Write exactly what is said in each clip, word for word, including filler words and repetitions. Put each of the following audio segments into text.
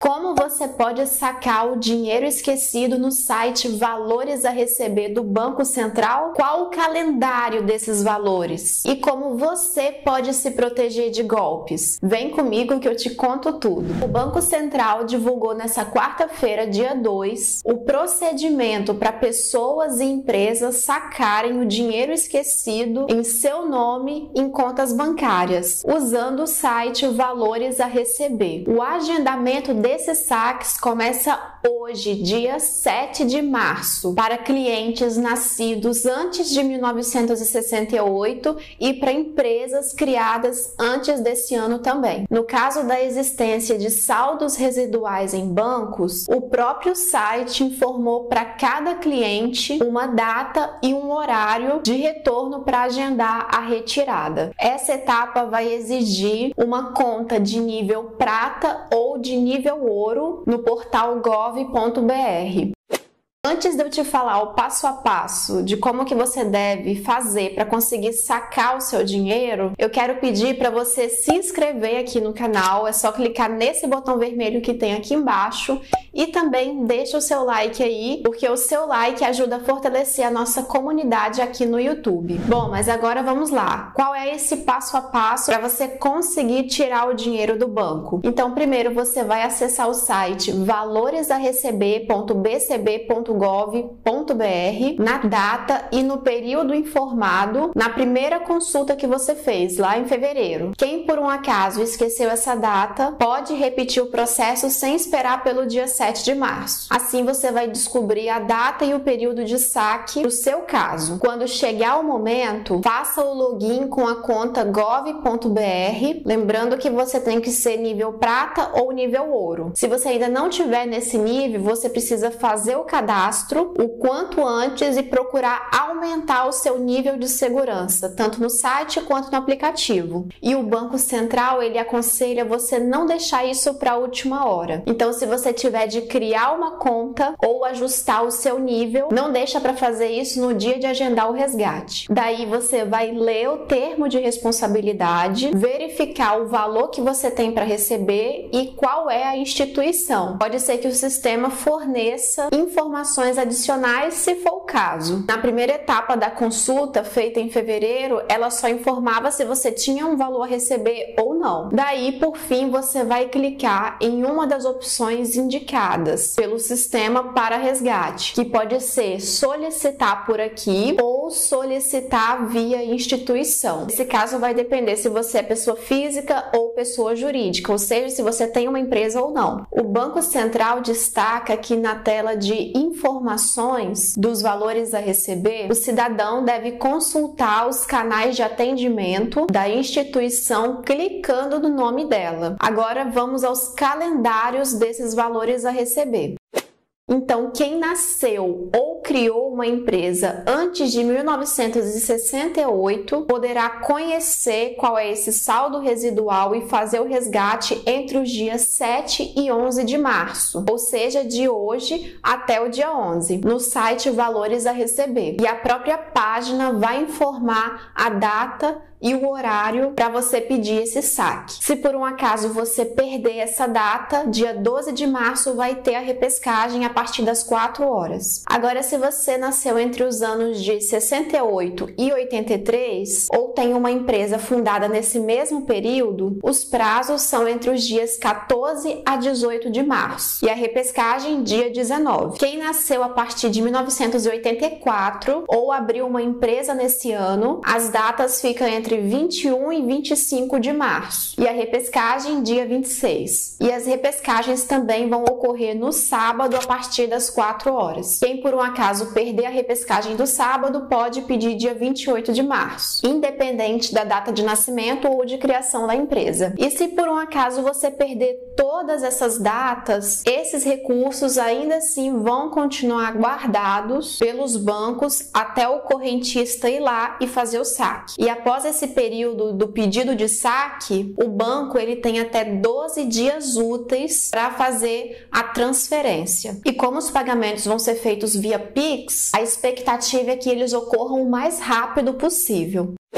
Como você pode sacar o dinheiro esquecido no site Valores a Receber do Banco Central? Qual o calendário desses valores? E como você pode se proteger de golpes? Vem comigo que eu te conto tudo. O Banco Central divulgou nessa quarta-feira, dia dois, o procedimento para pessoas e empresas sacarem o dinheiro esquecido em seu nome em contas bancárias, usando o site Valores a Receber. O agendamento desses saques começa hoje, dia sete de março, para clientes nascidos antes de mil novecentos e sessenta e oito e para empresas criadas antes desse ano também. No caso da existência de saldos residuais em bancos, o próprio site informou para cada cliente uma data e um horário de retorno para agendar a retirada. Essa etapa vai exigir uma conta de nível prata ou de nível ouro no portal gov ponto br. Antes de eu te falar o passo a passo de como que você deve fazer para conseguir sacar o seu dinheiro, eu quero pedir para você se inscrever aqui no canal. É só clicar nesse botão vermelho que tem aqui embaixo e também deixa o seu like aí, porque o seu like ajuda a fortalecer a nossa comunidade aqui no YouTube. Bom, mas agora vamos lá. Qual é esse passo a passo para você conseguir tirar o dinheiro do banco? Então, primeiro você vai acessar o site valores a receber ponto b c b ponto gov ponto br na data e no período informado na primeira consulta que você fez lá em fevereiro. Quem por um acaso esqueceu essa data pode repetir o processo sem esperar pelo dia sete de março. Assim você vai descobrir a data e o período de saque do seu caso. Quando chegar o momento, faça o login com a conta gov ponto br, lembrando que você tem que ser nível prata ou nível ouro. Se você ainda não tiver nesse nível, você precisa fazer o cadastro o quanto antes e procurar aumentar o seu nível de segurança, tanto no site quanto no aplicativo. E o Banco Central, ele aconselha você não deixar isso para a última hora. Então, se você tiver de criar uma conta ou ajustar o seu nível, não deixa para fazer isso no dia de agendar o resgate. Daí você vai ler o termo de responsabilidade, verificar o valor que você tem para receber e qual é a instituição. Pode ser que o sistema forneça informações adicionais se for o caso. Na primeira etapa da consulta, feita em fevereiro, ela só informava se você tinha um valor a receber ou não. Daí, por fim, você vai clicar em uma das opções indicadas pelo sistema para resgate, que pode ser solicitar por aqui ou solicitar via instituição. Nesse caso, vai depender se você é pessoa física ou pessoa jurídica, ou seja, se você tem uma empresa ou não. O Banco Central destaca aqui na tela de informações dos valores a receber, o cidadão deve consultar os canais de atendimento da instituição clicando no nome dela. Agora vamos aos calendários desses valores a receber. Então, quem nasceu ou criou uma empresa antes de mil novecentos e sessenta e oito poderá conhecer qual é esse saldo residual e fazer o resgate entre os dias sete e onze de março, ou seja, de hoje até o dia onze, no site Valores a Receber. E a própria página vai informar a data e o horário para você pedir esse saque. Se por um acaso você perder essa data, dia doze de março vai ter a repescagem a partir das quatro horas. Agora, se você nasceu entre os anos de sessenta e oito e oitenta e três ou tem uma empresa fundada nesse mesmo período, os prazos são entre os dias quatorze a dezoito de março e a repescagem dia dezenove. Quem nasceu a partir de mil novecentos e oitenta e quatro ou abriu uma empresa nesse ano, as datas ficam entre entre vinte e um e vinte e cinco de março e a repescagem dia vinte e seis. E as repescagens também vão ocorrer no sábado a partir das quatro horas. Quem por um acaso perder a repescagem do sábado pode pedir dia vinte e oito de março, independente da data de nascimento ou de criação da empresa. E se por um acaso você perder todas essas datas, esses recursos ainda assim vão continuar guardados pelos bancos até o correntista ir lá e fazer o saque. E após esse esse período do pedido de saque, o banco ele tem até doze dias úteis para fazer a transferência. E como os pagamentos vão ser feitos via Pix, a expectativa é que eles ocorram o mais rápido possível.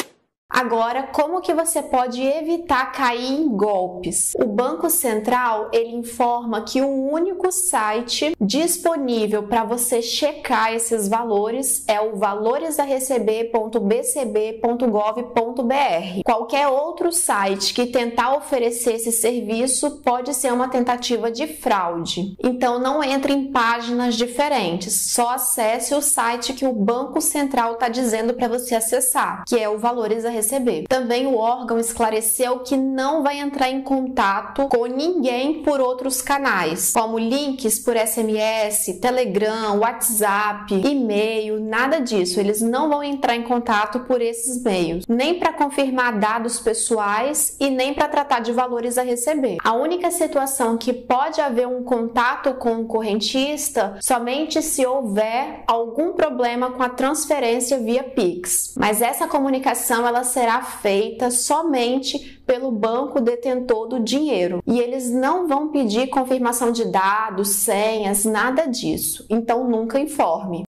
Agora, como que você pode evitar cair em golpes? O Banco Central, ele informa que o único site disponível para você checar esses valores é o valores a receber ponto b c b ponto gov ponto b r. Qualquer outro site que tentar oferecer esse serviço pode ser uma tentativa de fraude. Então, não entre em páginas diferentes, só acesse o site que o Banco Central está dizendo para você acessar, que é o valores a receber. Também o órgão esclareceu que não vai entrar em contato com ninguém por outros canais, como links por S M S, Telegram, WhatsApp, e-mail, nada disso. Eles não vão entrar em contato por esses meios, nem para confirmar dados pessoais e nem para tratar de valores a receber. A única situação que pode haver um contato com o correntista somente se houver algum problema com a transferência via Pix. Mas essa comunicação ela será feita somente pelo banco detentor do dinheiro e eles não vão pedir confirmação de dados, senhas, nada disso. Então nunca informe.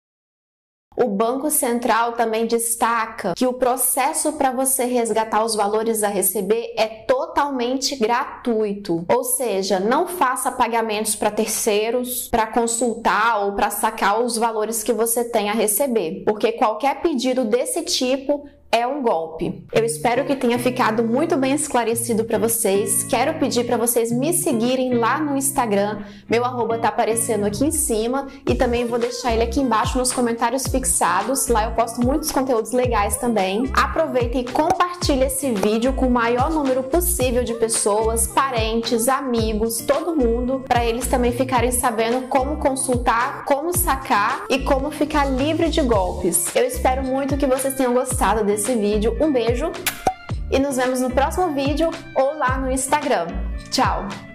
O Banco Central também destaca que o processo para você resgatar os valores a receber é totalmente gratuito, ou seja, não faça pagamentos para terceiros para consultar ou para sacar os valores que você tem a receber, porque qualquer pedido desse tipo é um golpe. Eu espero que tenha ficado muito bem esclarecido para vocês. Quero pedir para vocês me seguirem lá no Instagram. Meu arroba tá aparecendo aqui em cima e também vou deixar ele aqui embaixo nos comentários fixados. Lá eu posto muitos conteúdos legais também. Aproveita e compartilha esse vídeo com o maior número possível de pessoas, parentes, amigos, todo mundo, para eles também ficarem sabendo como consultar, como sacar e como ficar livre de golpes. Eu espero muito que vocês tenham gostado desse esse vídeo. Um beijo e nos vemos no próximo vídeo ou lá no Instagram. Tchau!